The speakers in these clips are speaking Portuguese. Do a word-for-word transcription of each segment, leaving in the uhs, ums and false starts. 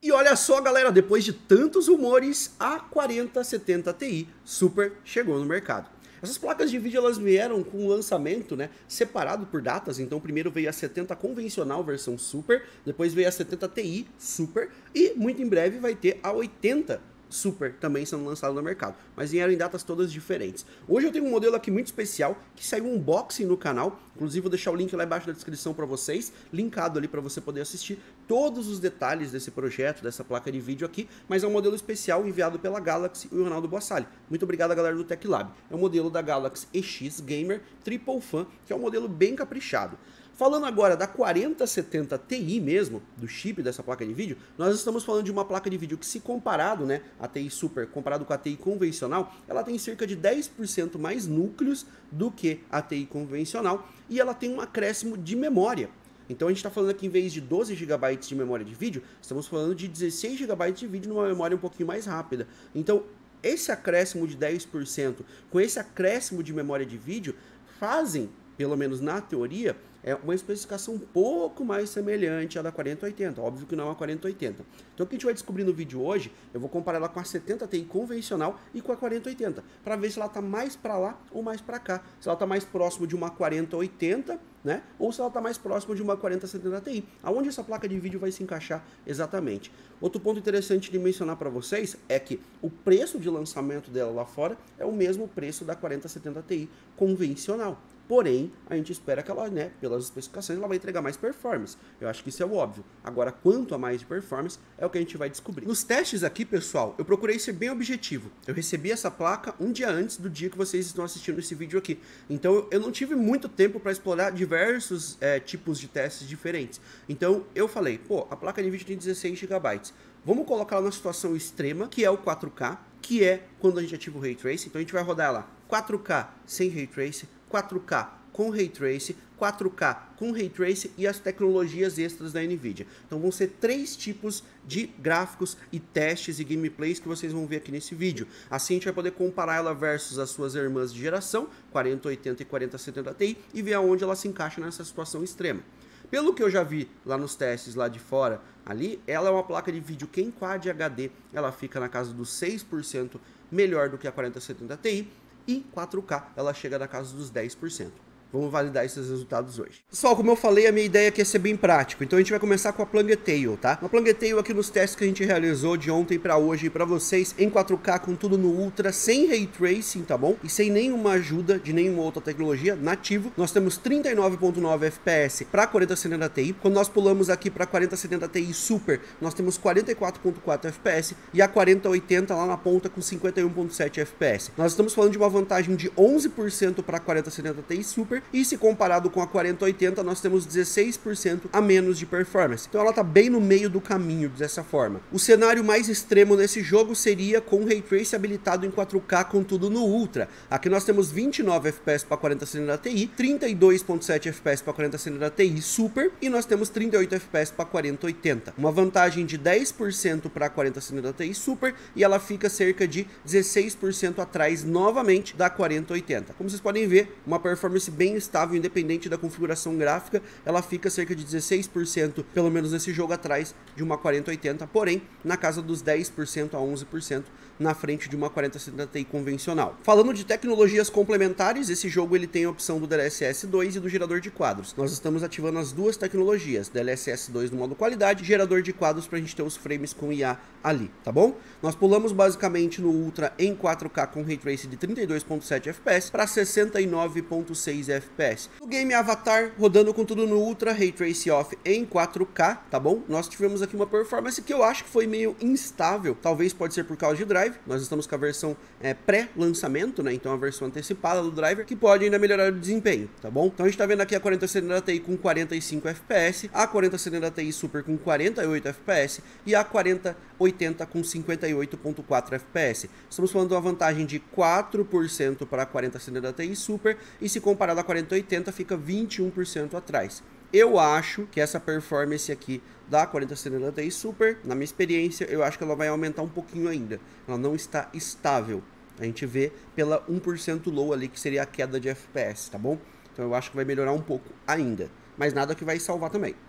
E olha só, galera, depois de tantos rumores, a quarenta setenta Ti Super chegou no mercado. Essas placas de vídeo elas vieram com um lançamento, né, separado por datas. Então primeiro veio a setenta convencional versão Super, depois veio a setenta Ti Super e muito em breve vai ter a oitenta Super também sendo lançado no mercado, mas vieram em datas todas diferentes. Hoje eu tenho um modelo aqui muito especial, que saiu um unboxing no canal, inclusive vou deixar o link lá embaixo da descrição para vocês, linkado ali para você poder assistir todos os detalhes desse projeto, dessa placa de vídeo aqui, mas é um modelo especial enviado pela Galaxy e o Ronaldo Bossali. Muito obrigado, galera do Tech Lab. É um modelo da Galaxy E X Gamer Triple Fan, que é um modelo bem caprichado. Falando agora da quarenta setenta Ti mesmo, do chip dessa placa de vídeo, nós estamos falando de uma placa de vídeo que, se comparado, né, a Ti Super, comparado com a Ti convencional, ela tem cerca de dez por cento mais núcleos do que a Ti convencional e ela tem um acréscimo de memória. Então a gente está falando aqui, em vez de doze gigabytes de memória de vídeo, estamos falando de dezesseis gigabytes de vídeo numa memória um pouquinho mais rápida. Então esse acréscimo de dez por cento com esse acréscimo de memória de vídeo fazem, pelo menos na teoria, é uma especificação um pouco mais semelhante à da quarenta oitenta, óbvio que não a quarenta oitenta. Então o que a gente vai descobrir no vídeo hoje, eu vou comparar ela com a setenta Ti convencional e com a quarenta oitenta, para ver se ela está mais para lá ou mais para cá, se ela está mais próximo de uma quarenta oitenta, né, ou se ela está mais próximo de uma quarenta setenta Ti, aonde essa placa de vídeo vai se encaixar exatamente. Outro ponto interessante de mencionar para vocês é que o preço de lançamento dela lá fora é o mesmo preço da quarenta setenta Ti convencional. Porém, a gente espera que ela, né, pelas especificações, ela vai entregar mais performance. Eu acho que isso é o óbvio. Agora, quanto a mais de performance, é o que a gente vai descobrir. Nos testes aqui, pessoal, eu procurei ser bem objetivo. Eu recebi essa placa um dia antes do dia que vocês estão assistindo esse vídeo aqui. Então, eu não tive muito tempo para explorar diversos é, tipos de testes diferentes. Então, eu falei, pô, a placa de vídeo tem dezesseis gigabytes. Vamos colocar ela na situação extrema, que é o quatro K, que é quando a gente ativa o Ray Tracing. Então, a gente vai rodar ela quatro K sem Ray Tracing, quatro K com Ray Tracing, quatro K com Ray Tracing e as tecnologias extras da NVIDIA. Então vão ser três tipos de gráficos e testes e gameplays que vocês vão ver aqui nesse vídeo. Assim a gente vai poder comparar ela versus as suas irmãs de geração, quarenta oitenta e quarenta setenta Ti, e ver aonde ela se encaixa nessa situação extrema. Pelo que eu já vi lá nos testes lá de fora, ali, ela é uma placa de vídeo que em Quad H D ela fica na casa dos seis por cento melhor do que a quarenta setenta Ti, e quatro K ela chega na casa dos dez por cento. Vamos validar esses resultados hoje. Pessoal, como eu falei, a minha ideia aqui é ser bem prático. Então a gente vai começar com a Plangettail, tá? Uma Plangettail aqui nos testes que a gente realizou de ontem para hoje para vocês em quatro K com tudo no Ultra, sem Ray Tracing, tá bom? E sem nenhuma ajuda de nenhuma outra tecnologia, nativo. Nós temos trinta e nove ponto nove F P S para quarenta setenta Ti. Quando nós pulamos aqui para quarenta setenta Ti Super, nós temos quarenta e quatro ponto quatro F P S e a quarenta oitenta lá na ponta com cinquenta e um ponto sete F P S. Nós estamos falando de uma vantagem de onze por cento para quarenta setenta Ti Super. E se comparado com a quarenta oitenta, nós temos dezesseis por cento a menos de performance. Então ela está bem no meio do caminho dessa forma. O cenário mais extremo nesse jogo seria com o Ray Tracing habilitado em quatro K com tudo no Ultra. Aqui nós temos vinte e nove F P S para quarenta setenta Ti, trinta e dois ponto sete F P S para quarenta setenta Ti Super e nós temos trinta e oito F P S para quarenta oitenta. Uma vantagem de dez por cento para quarenta setenta Ti Super e ela fica cerca de dezesseis por cento atrás novamente da quarenta oitenta. Como vocês podem ver, uma performance bem estável independente da configuração gráfica, ela fica cerca de dezesseis por cento, pelo menos nesse jogo, atrás de uma quarenta oitenta, porém, na casa dos dez por cento a onze por cento na frente de uma quarenta setenta Ti convencional. Falando de tecnologias complementares, esse jogo ele tem a opção do D L S S dois e do gerador de quadros. Nós estamos ativando as duas tecnologias, D L S S dois no modo qualidade, gerador de quadros para a gente ter os frames com I A ali, tá bom? Nós pulamos basicamente no Ultra em quatro K com Ray Tracing de trinta e dois ponto sete F P S para sessenta e nove ponto seis F P S. No game Avatar, rodando com tudo no Ultra, Ray Tracing off em quatro K, tá bom? Nós tivemos aqui uma performance que eu acho que foi meio instável, talvez pode ser por causa de drive. Nós estamos com a versão é, pré-lançamento, né? Então a versão antecipada do driver, que pode ainda melhorar o desempenho, tá bom? Então a gente tá vendo aqui a quarenta setenta Ti com quarenta e cinco F P S, a quarenta setenta Ti Super com quarenta e oito F P S e a quarenta oitenta com cinquenta e oito ponto quatro F P S. Estamos falando de uma vantagem de quatro por cento para a quarenta setenta Ti Super e se comparado à quarenta oitenta fica vinte e um por cento atrás. Eu acho que essa performance aqui da quarenta setenta Ti Super, na minha experiência, eu acho que ela vai aumentar um pouquinho ainda. Ela não está estável. A gente vê pela um por cento low ali, que seria a queda de F P S, tá bom? Então eu acho que vai melhorar um pouco ainda. Mas nada que vai salvar também.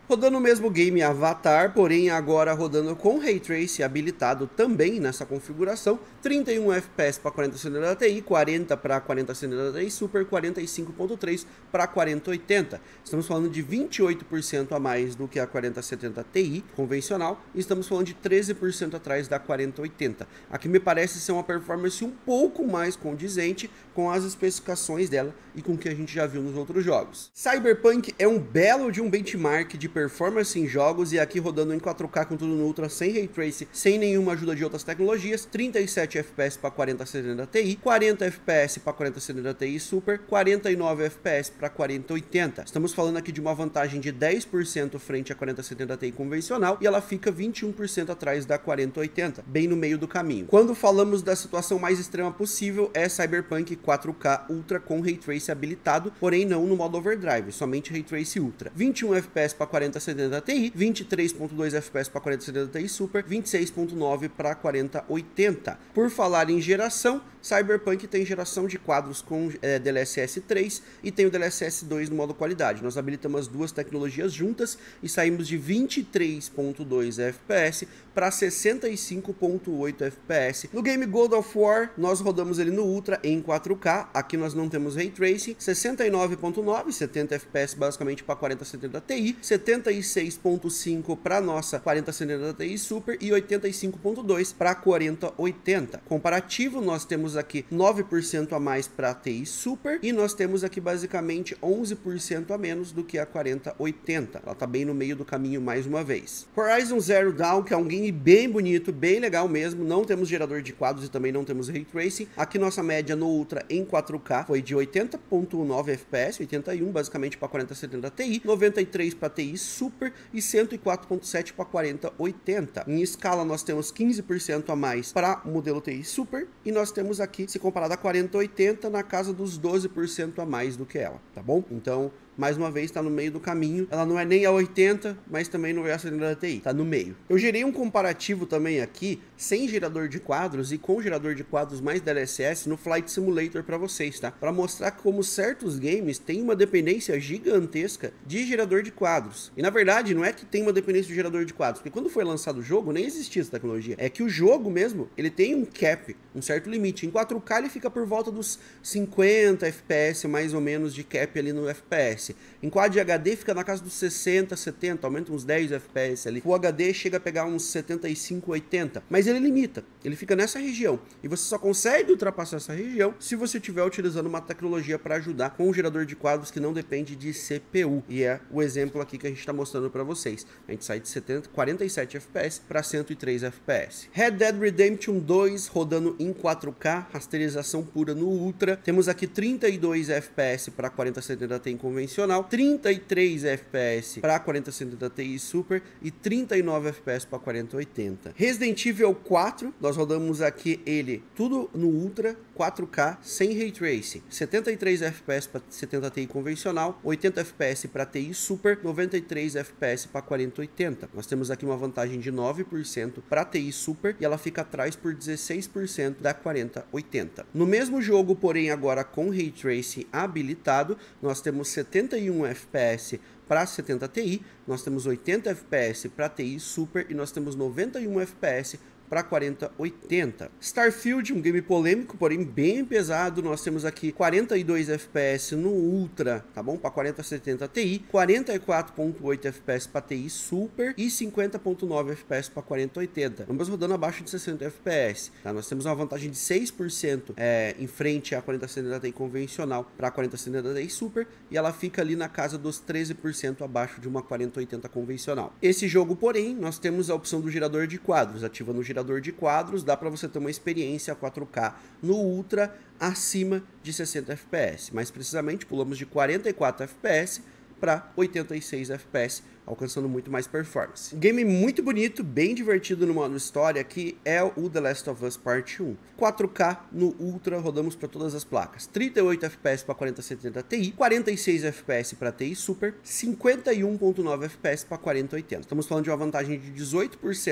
Rodando o mesmo game Avatar, porém agora rodando com Ray Tracing habilitado também nessa configuração, trinta e um F P S para quarenta setenta Ti, quarenta para quarenta setenta Ti Super, quarenta e cinco ponto três para quarenta oitenta. Estamos falando de vinte e oito por cento a mais do que a quarenta setenta Ti convencional e estamos falando de treze por cento atrás da quarenta oitenta. Aqui me parece ser uma performance um pouco mais condizente com as especificações dela e com o que a gente já viu nos outros jogos. Cyberpunk é um belo de um benchmark de performance em jogos e aqui rodando em quatro K com tudo no Ultra, sem Ray Tracing, sem nenhuma ajuda de outras tecnologias, trinta e sete F P S para quarenta setenta Ti, quarenta F P S para quarenta setenta Ti Super, quarenta e nove F P S para quarenta oitenta. Estamos falando aqui de uma vantagem de dez por cento frente à quarenta setenta Ti convencional e ela fica vinte e um por cento atrás da quarenta oitenta, bem no meio do caminho. Quando falamos da situação mais extrema possível, é Cyberpunk quatro K Ultra com Ray Tracing habilitado, porém não no modo Overdrive, somente Ray Tracing Ultra. vinte e um F P S para quarenta setenta Ti, vinte e três ponto dois F P S para quarenta setenta Ti Super, vinte e seis ponto nove para quarenta oitenta. Por falar em geração, Cyberpunk tem geração de quadros com é, D L S S três e tem o D L S S dois no modo qualidade. Nós habilitamos as duas tecnologias juntas e saímos de vinte e três ponto dois F P S para sessenta e cinco ponto oito F P S. No game God of War, nós rodamos ele no Ultra em quatro K. Aqui nós não temos Ray Tracing, sessenta e nove ponto nove, setenta F P S basicamente para quarenta setenta Ti, setenta e seis ponto cinco para nossa quarenta setenta Ti Super e oitenta e cinco ponto dois para quarenta oitenta. Comparativo, nós temos aqui nove por cento a mais para Ti Super e nós temos aqui basicamente onze por cento a menos do que a quarenta oitenta. Ela tá bem no meio do caminho mais uma vez. Horizon Zero Dawn, que é um game bem bonito, bem legal mesmo, não temos gerador de quadros e também não temos Ray Tracing. Aqui nossa média no Ultra em quatro K foi de oitenta ponto nove F P S, oitenta e um basicamente para quarenta setenta Ti, noventa e três para Ti Super e cento e quatro ponto sete para quarenta oitenta. Em escala nós temos quinze por cento a mais para o modelo Ti Super e nós temos aqui, se comparado a quarenta oitenta, na casa dos doze por cento a mais do que ela, tá bom? Então, mais uma vez, está no meio do caminho. Ela não é nem a oitenta, mas também não é a setenta Ti. Tá no meio. Eu gerei um comparativo também aqui, sem gerador de quadros e com gerador de quadros mais D L S S no Flight Simulator para vocês, tá? Para mostrar como certos games têm uma dependência gigantesca de gerador de quadros. E na verdade, não é que tem uma dependência de gerador de quadros, porque quando foi lançado o jogo, nem existia essa tecnologia. É que o jogo mesmo, ele tem um cap, um certo limite. Em quatro K ele fica por volta dos cinquenta F P S, mais ou menos, de cap ali no F P S. Em Quad H D fica na casa dos sessenta, setenta, aumenta uns dez F P S ali. O H D chega a pegar uns setenta e cinco, oitenta, mas ele limita, ele fica nessa região. E você só consegue ultrapassar essa região se você estiver utilizando uma tecnologia para ajudar com um gerador de quadros que não depende de C P U. E é o exemplo aqui que a gente está mostrando para vocês. A gente sai de setenta, quarenta e sete F P S para cento e três F P S. Red Dead Redemption dois rodando em quatro K, rasterização pura no Ultra. Temos aqui trinta e dois F P S para quarenta setenta Ti convencional, trinta e três F P S para quarenta setenta Ti Super e trinta e nove F P S para quarenta oitenta. Resident Evil quatro, nós rodamos aqui ele tudo no Ultra, quatro K, sem Ray Tracing, setenta e três F P S para setenta Ti convencional, oitenta F P S para Ti Super, noventa e três F P S para quarenta oitenta. Nós temos aqui uma vantagem de nove por cento para Ti Super e ela fica atrás por dezesseis por cento da quarenta oitenta. No mesmo jogo, porém agora com Ray Tracing habilitado, nós temos setenta e um F P S para setenta Ti, nós temos oitenta F P S para Ti Super e nós temos noventa e um F P S para quarenta oitenta. Starfield, um game polêmico, porém bem pesado. Nós temos aqui quarenta e dois F P S no Ultra, tá bom? Para quarenta setenta Ti, quarenta e quatro ponto oito F P S para Ti Super e cinquenta ponto nove F P S para quarenta oitenta. Ambas rodando abaixo de sessenta F P S, tá? Nós temos uma vantagem de seis por cento é, em frente à quarenta setenta Ti convencional para quarenta setenta Ti Super e ela fica ali na casa dos treze por cento abaixo de uma quarenta oitenta convencional. Esse jogo, porém, nós temos a opção do gerador de quadros. Ativa no gerador de quadros, dá para você ter uma experiência quatro K no Ultra acima de sessenta F P S. Mais precisamente, pulamos de quarenta e quatro F P S para oitenta e seis F P S, alcançando muito mais performance. Game muito bonito, bem divertido no modo história, que é o The Last of Us Parte um. quatro K no Ultra, rodamos para todas as placas. trinta e oito F P S para quarenta setenta Ti, quarenta e seis F P S para Ti Super, cinquenta e um ponto nove F P S para quarenta oitenta. Estamos falando de uma vantagem de dezoito por cento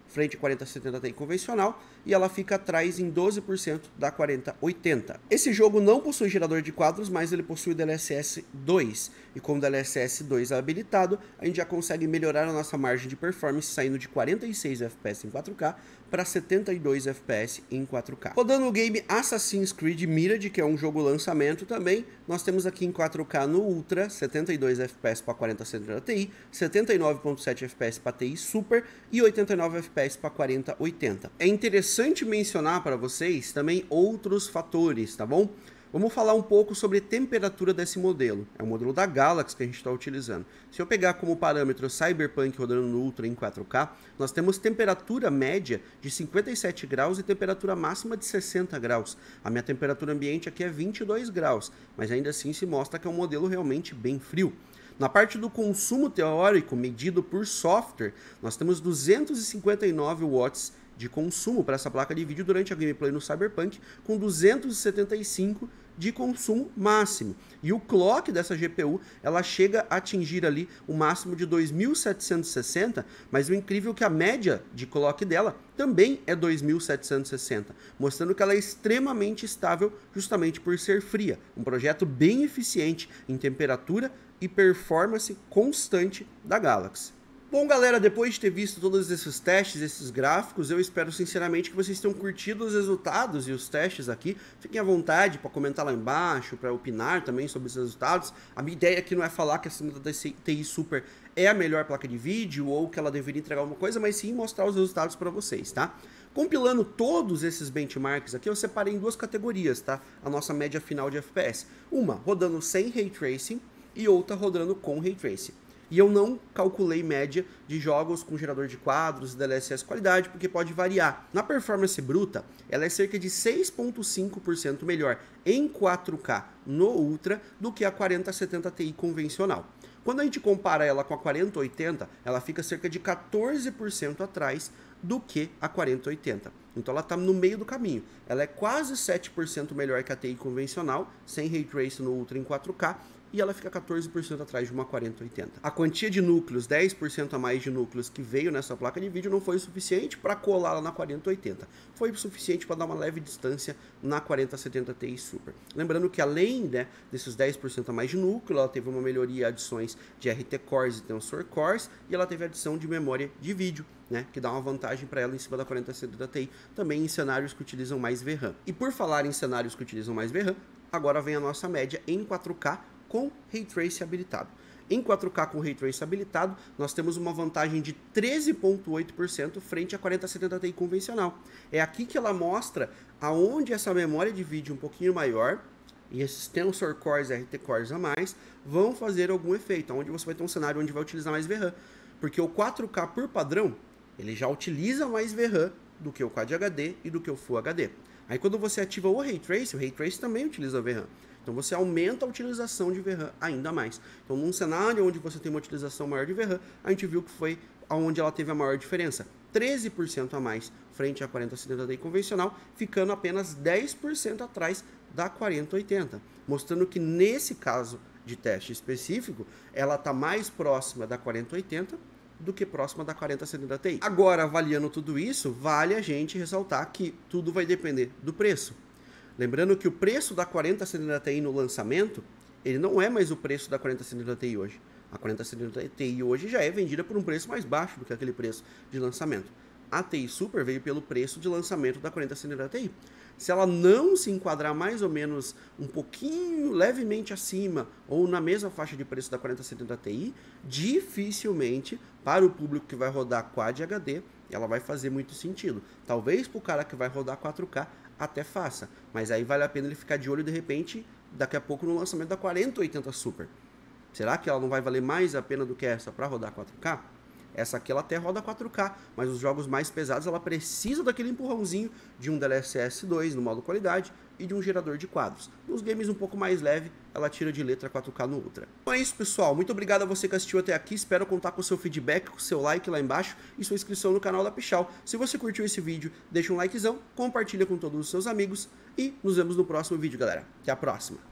frente à quarenta setenta Ti convencional, e ela fica atrás em doze por cento da quarenta oitenta. Esse jogo não possui gerador de quadros, mas ele possui D L S S dois, e com o D L S S dois habilitado, a gente já consegue melhorar a nossa margem de performance saindo de quarenta e seis F P S em quatro K para setenta e dois F P S em quatro K. Rodando o game Assassin's Creed Mirage, que é um jogo lançamento também, nós temos aqui em quatro K no Ultra, setenta e dois F P S para quarenta setenta Ti, setenta e nove ponto sete F P S para T I Super e oitenta e nove F P S para quarenta oitenta. É interessante mencionar para vocês também outros fatores, tá bom? Vamos falar um pouco sobre a temperatura desse modelo. É o modelo da Galaxy que a gente está utilizando. Se eu pegar como parâmetro Cyberpunk rodando no Ultra em quatro K, nós temos temperatura média de cinquenta e sete graus e temperatura máxima de sessenta graus. A minha temperatura ambiente aqui é vinte e dois graus, mas ainda assim se mostra que é um modelo realmente bem frio. Na parte do consumo teórico medido por software, nós temos duzentos e cinquenta e nove watts de consumo para essa placa de vídeo durante a gameplay no Cyberpunk, com duzentos e setenta e cinco de consumo máximo. E o clock dessa G P U, ela chega a atingir ali o máximo de dois mil setecentos e sessenta, mas o incrível é que a média de clock dela também é dois mil setecentos e sessenta, mostrando que ela é extremamente estável justamente por ser fria. Um projeto bem eficiente em temperatura e performance constante da Galaxy. Bom, galera, depois de ter visto todos esses testes, esses gráficos, eu espero sinceramente que vocês tenham curtido os resultados e os testes aqui. Fiquem à vontade para comentar lá embaixo, para opinar também sobre os resultados. A minha ideia aqui não é falar que a segunda da T I Super é a melhor placa de vídeo ou que ela deveria entregar alguma coisa, mas sim mostrar os resultados para vocês, tá? Compilando todos esses benchmarks aqui, eu separei em duas categorias, tá? A nossa média final de F P S. Uma rodando sem Ray Tracing e outra rodando com Ray Tracing. E eu não calculei média de jogos com gerador de quadros, D L S S qualidade, porque pode variar. Na performance bruta, ela é cerca de seis vírgula cinco por cento melhor em quatro K no Ultra do que a quarenta setenta Ti convencional. Quando a gente compara ela com a quarenta oitenta, ela fica cerca de quatorze por cento atrás do que a quarenta oitenta. Então ela está no meio do caminho. Ela é quase sete por cento melhor que a T I convencional, sem Ray Tracing no Ultra em quatro K, e ela fica quatorze por cento atrás de uma quarenta oitenta. A quantia de núcleos, dez por cento a mais de núcleos que veio nessa placa de vídeo não foi o suficiente para colar ela na quarenta oitenta. Foi o suficiente para dar uma leve distância na quarenta setenta Ti Super. Lembrando que além, né, desses dez por cento a mais de núcleo, ela teve uma melhoria, adições de R T Cores e Tensor Cores, e ela teve adição de memória de vídeo, né, que dá uma vantagem para ela em cima da quarenta setenta Ti, também em cenários que utilizam mais V RAM. E por falar em cenários que utilizam mais V RAM, agora vem a nossa média em quatro K com Ray Tracing habilitado. Em quatro K com Ray Tracing habilitado, nós temos uma vantagem de treze vírgula oito por cento frente a quarenta setenta Ti convencional. É aqui que ela mostra aonde essa memória de vídeo um pouquinho maior e esses Tensor Cores e R T Cores a mais vão fazer algum efeito, onde você vai ter um cenário onde vai utilizar mais V RAM. Porque o quatro K por padrão, ele já utiliza mais V RAM do que o Quad H D e do que o Full H D. Aí quando você ativa o Ray Tracing, o Ray Tracing também utiliza V RAM. Então você aumenta a utilização de V RAM ainda mais. Então num cenário onde você tem uma utilização maior de V RAM, a gente viu que foi onde ela teve a maior diferença. treze por cento a mais frente à quarenta setenta Ti convencional, ficando apenas dez por cento atrás da quarenta oitenta. Mostrando que nesse caso de teste específico, ela está mais próxima da quarenta oitenta do que próxima da quarenta setenta Ti. Agora, avaliando tudo isso, vale a gente ressaltar que tudo vai depender do preço. Lembrando que o preço da quarenta setenta Ti no lançamento, ele não é mais o preço da quarenta setenta Ti hoje. A quarenta setenta Ti hoje já é vendida por um preço mais baixo do que aquele preço de lançamento. A T I Super veio pelo preço de lançamento da quarenta setenta Ti. Se ela não se enquadrar mais ou menos um pouquinho, levemente acima, ou na mesma faixa de preço da quarenta setenta Ti, dificilmente, para o público que vai rodar Quad H D, ela vai fazer muito sentido. Talvez para o cara que vai rodar quatro K, até faça, mas aí vale a pena ele ficar de olho de repente, daqui a pouco no lançamento da quarenta oitenta Super. Será que ela não vai valer mais a pena do que essa para rodar quatro K? Essa aqui ela até roda quatro K, mas os jogos mais pesados ela precisa daquele empurrãozinho de um D L S S dois no modo qualidade e de um gerador de quadros. Nos games um pouco mais leve, ela tira de letra quatro K no Ultra. Então é isso, pessoal. Muito obrigado a você que assistiu até aqui. Espero contar com o seu feedback, com o seu like lá embaixo e sua inscrição no canal da Pichau. Se você curtiu esse vídeo, deixa um likezão, compartilha com todos os seus amigos e nos vemos no próximo vídeo, galera. Até a próxima!